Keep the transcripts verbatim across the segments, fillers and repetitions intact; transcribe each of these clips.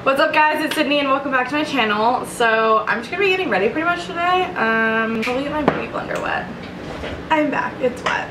What's up guys, it's Sydney and welcome back to my channel. So I'm just gonna be getting ready pretty much today. Um, probably get my beauty blender wet. I'm back, it's wet.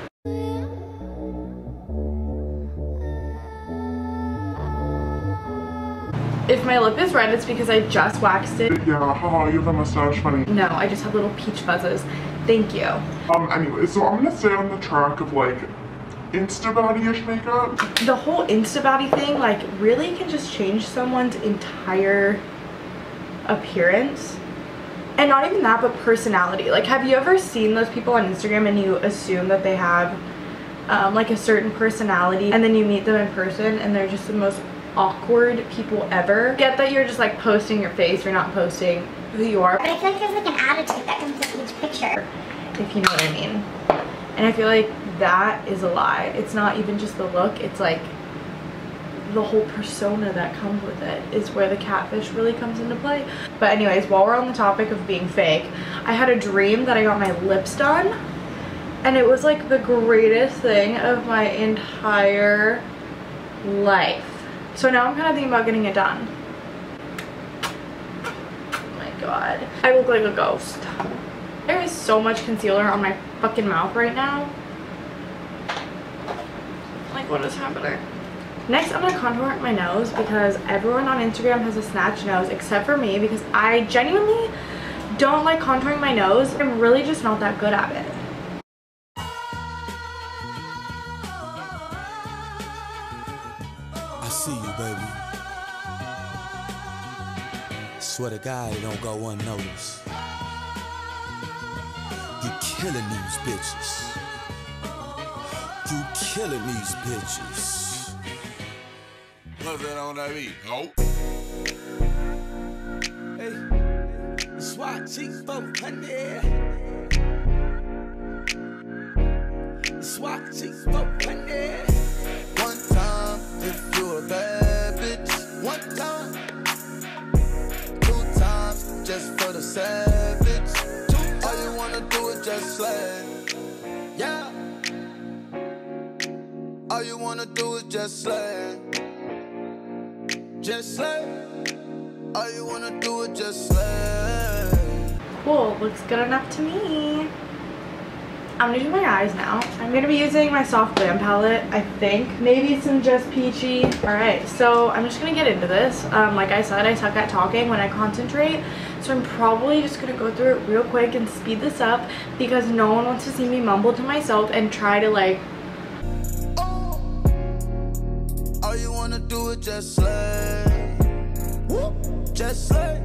If my lip is red, it's because I just waxed it. Yeah, haha, you have a mustache, honey. No, I just have little peach fuzzes. Thank you. Um, anyway, so I'm gonna stay on the track of like instabaddie-ish makeup. The whole instabaddie thing like really can just change someone's entire appearance. And not even that, but personality. Like, have you ever seen those people on Instagram and you assume that they have um, like a certain personality, and then you meet them in person and they're just the most awkward people ever? Get that you're just like posting your face, you're not posting who you are. But I feel like there's like an attitude that comes with each picture, if you know what I mean. And I feel like that is a lie. It's not even just the look, it's like the whole persona that comes with it is where the catfish really comes into play. But anyways, while we're on the topic of being fake, I had a dream that I got my lips done and it was like the greatest thing of my entire life. So now I'm kind of thinking about getting it done. Oh my god, I look like a ghost. There is so much concealer on my fucking mouth right now. Like, what is happening? Next, I'm gonna contour my nose because everyone on Instagram has a snatched nose except for me, because I genuinely don't like contouring my nose. I'm really just not that good at it. I see you, baby. Swear to God, it don't go unnoticed. You killing these bitches. You killing these bitches. What's that on that beat? Nope. Hey, swat cheeks for honey. Swat cheeks for honey. One time, if you a bad bitch. One time. Two times, just for the savage. Two. All you wanna do is just slay. Yeah. All you wanna do is just slay. Just slay. All you wanna do is just slay. Cool, looks good enough to me. I'm gonna do my eyes now. I'm gonna be using my soft glam palette, I think. Maybe some just peachy. Alright, so I'm just gonna get into this. Um, like I said, I suck at talking when I concentrate. So I'm probably just gonna go through it real quick and speed this up because no one wants to see me mumble to myself and try to like... All you wanna do is just slay. Woo. Just slay.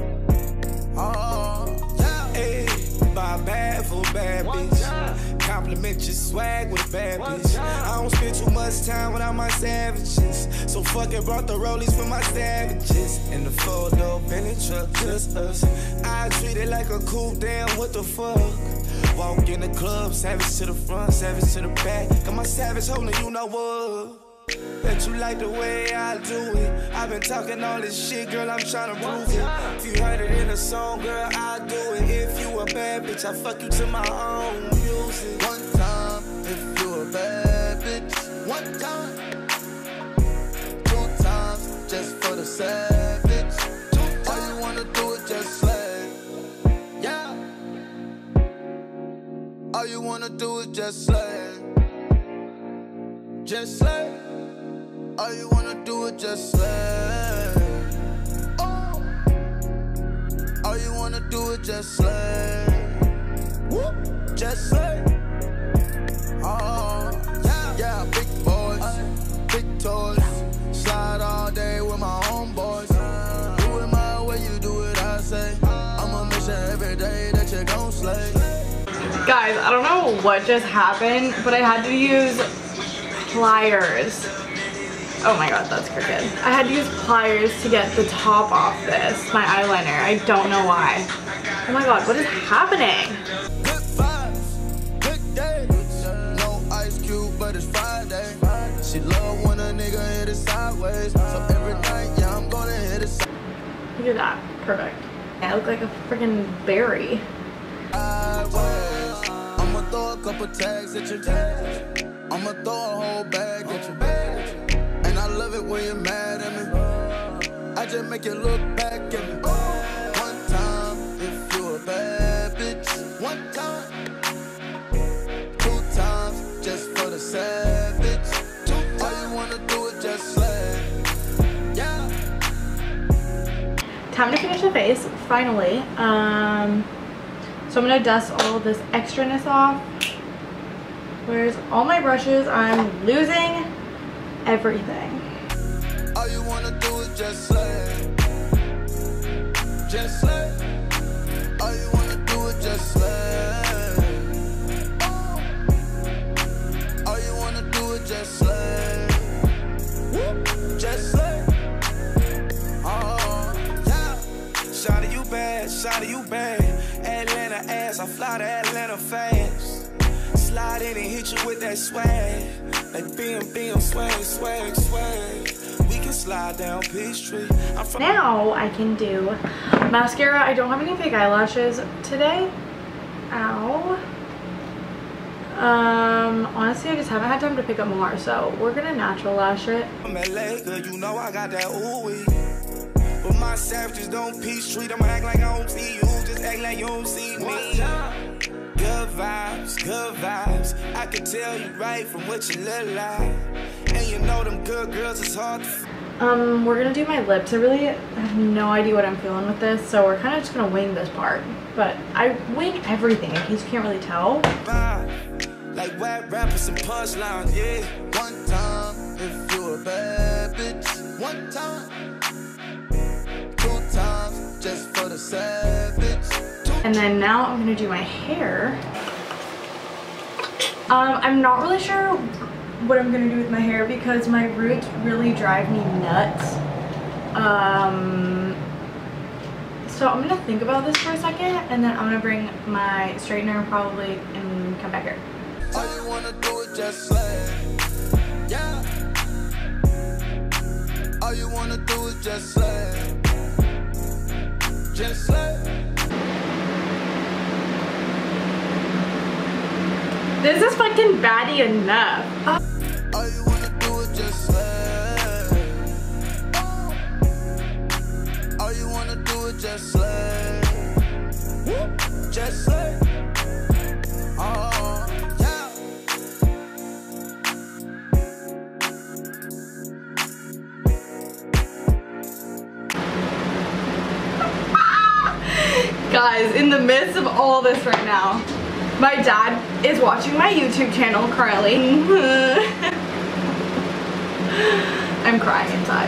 Oh, yeah. Hey, buy a bad for a bad bitch. Compliment your swag with a bad bitch. I don't spend too much time without my savages. So fucking brought the rollies for my savages. In the photo, Bentley truck, just us. I treat it like a cool damn, what the fuck? Walk in the club, savage to the front, savage to the back. Got my savage holding, you know what? Bet you like the way I do it. I've been talking all this shit, girl, I'm trying to prove it. If you heard it in a song, girl, I do it. If you a bad bitch, I fuck you to my own music. One time, if you a bad bitch. One time. Two times, just for the savage. Two. All you wanna do is just slay. Yeah. All you wanna do is just slay. Just slay. All you wanna do is just slay. Oh. All you wanna do is just slay. Woo. Just slay. Oh, yeah. Yeah, big boys, big toys. Slide all day with my homeboys. Do it my way, you do it, I say. I'ma make sure every day that you gon' slay. Guys, I don't know what just happened, but I had to use pliers. Oh my god, that's crooked. I had to use pliers to get the top off this, my eyeliner. I don't know why. Oh my god, what is happening? Good vibes, good day. No ice cube, but it's Friday. She love when a nigga hit it sideways. So every night, yeah, I'm gonna hit it sideways. Look at that. Perfect. I look like a freaking berry. I'ma throw a couple tags at you. I'ma throw a whole bag at you. And I love it when you're mad at me. I I just make you look back at me. One time, if you a bad bitch. One time, two times, just for the savage. Two times, all you wanna do is just slay. Yeah. Time to finish the face, finally. Um, so I'm gonna dust all of this extraness off. Where's all my brushes? I'm losing everything. All you wanna do is just slay. Just slay. All you wanna do is just slay. All you wanna do is just slay. Just slay. Oh, yeah. Shawty, you bad, shawty, you bad. Atlanta ass, I fly to Atlanta fast. Slide in and hit you with that swag. Like bim, bim, swag, swag, swag. We can slide down Peachtree. I'm from Now I can do mascara. I don't have any fake eyelashes today. Ow. Um, honestly, I just haven't had time to pick up more, so we're gonna natural lash it. L A, girl, you know I got that ooh-wee. But my savages don't Peachtree. I'ma act like I don't see you. Just act like you don't see me. Good vibes, good vibes. I can tell you right from what you look like. And you know them good girls, it's hard to f Um, we're gonna do my lips. I really have no idea what I'm feeling with this, so we're kind of just gonna wing this part. But I wing everything in case you can't really tell. like wet rappers and punchlines, yeah. One time, if you a bad bitch. One time, two times, just for the savage. And then now I'm gonna do my hair. Um, I'm not really sure what I'm gonna do with my hair because my roots really drive me nuts. Um, so I'm gonna think about this for a second and then I'm gonna bring my straightener probably and come back here. All you wanna do is just slay. Yeah. All you wanna do is just slay. Just slay. This is fucking baddie enough. Uh All you wanna do is just slay. All you wanna do is just slay. Just slay. Oh, yeah. Guys, in the midst of all this right now, my dad is watching my YouTube channel currently. I'm crying inside.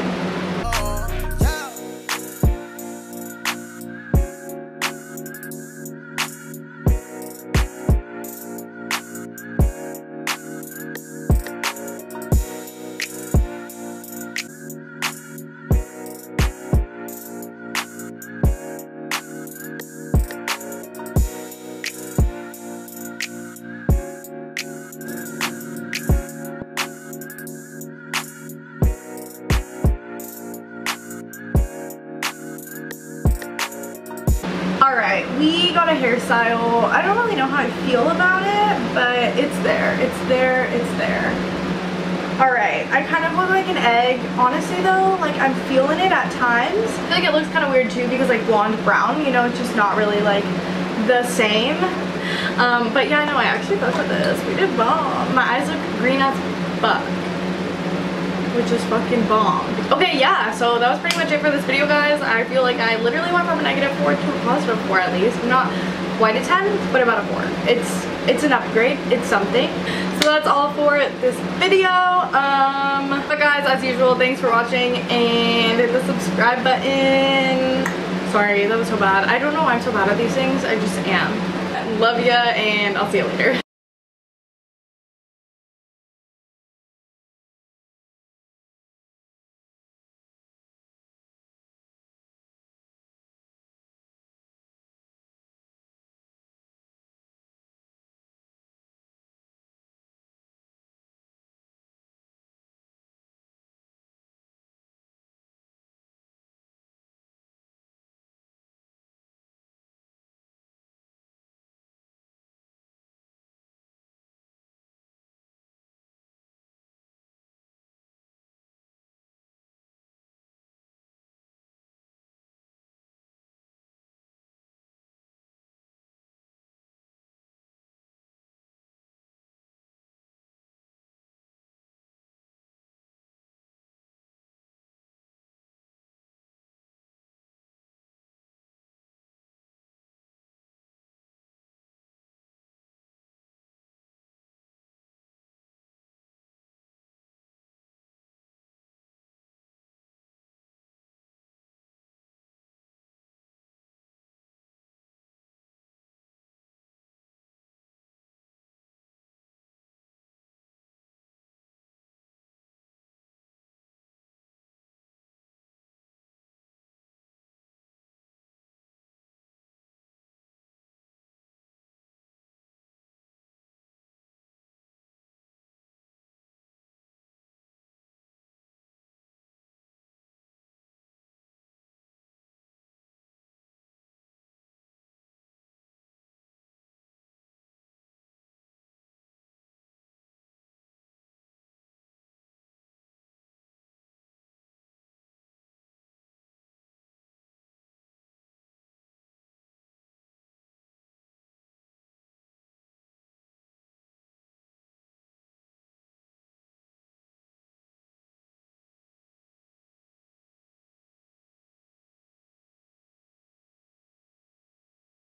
Alright, we got a hairstyle. I don't really know how I feel about it, but it's there. It's there. It's there. Alright, I kind of look like an egg. Honestly though, like I'm feeling it at times. I feel like it looks kind of weird too because like blonde brown, you know, it's just not really like the same. Um, but yeah, no, I actually fucked with this. We did bomb. My eyes look green as fuck, which is fucking bomb. Okay, yeah, so that was pretty much it for this video, guys. I feel like I literally went from a negative four to a positive four at least. Not quite a ten, but about a four. It's it's an upgrade. It's something. So that's all for this video. Um, but guys, as usual, thanks for watching and hit the subscribe button. Sorry, that was so bad. I don't know why I'm so bad at these things. I just am. Love ya, and I'll see you later.